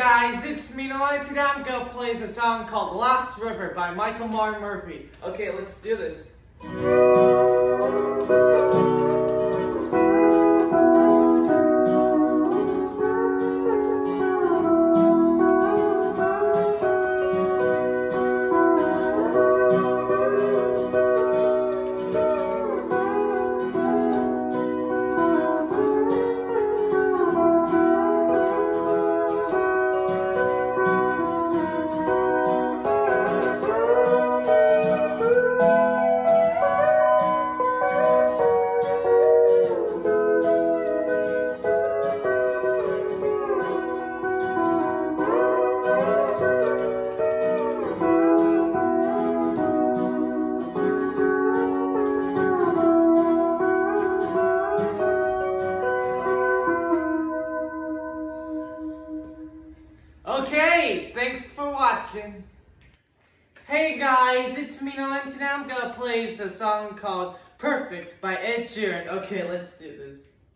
guys, it's me, Noah. Today I'm gonna play the song called Lost River by Michael Martin Murphey. Okay, let's do this. Okay, thanks for watching. Hey guys, it's me, Noah, and today I'm gonna play the song called Perfect by Ed Sheeran. Okay, let's do this.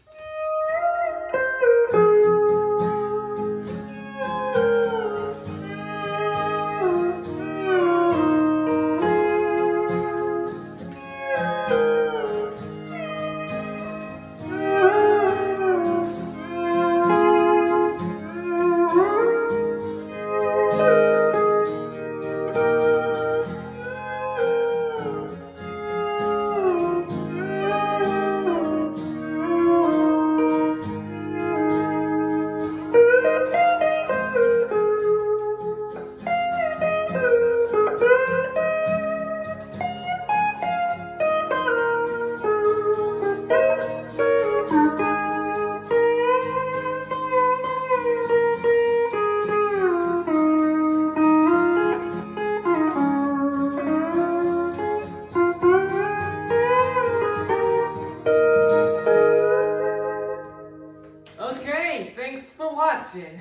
Okay, thanks for watching.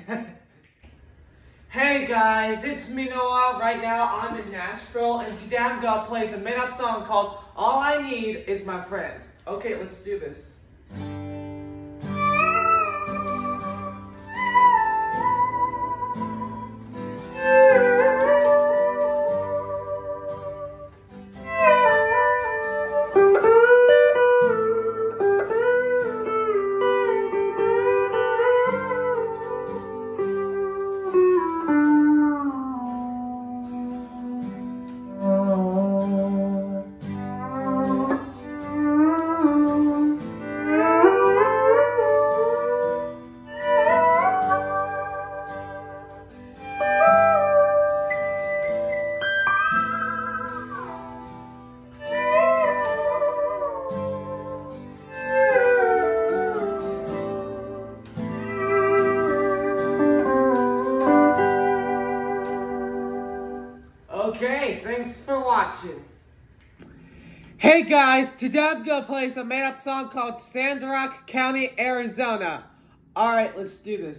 Hey guys, it's me, Noah. Right now I'm in Nashville, and today I'm gonna play the made-up song called All I Need Is My Friends. Okay, let's do this. Okay, thanks for watching. Hey guys, today I'm gonna play some made-up song called Sand Rock County, Arizona. Alright, let's do this.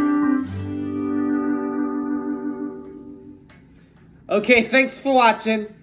Okay, thanks for watching.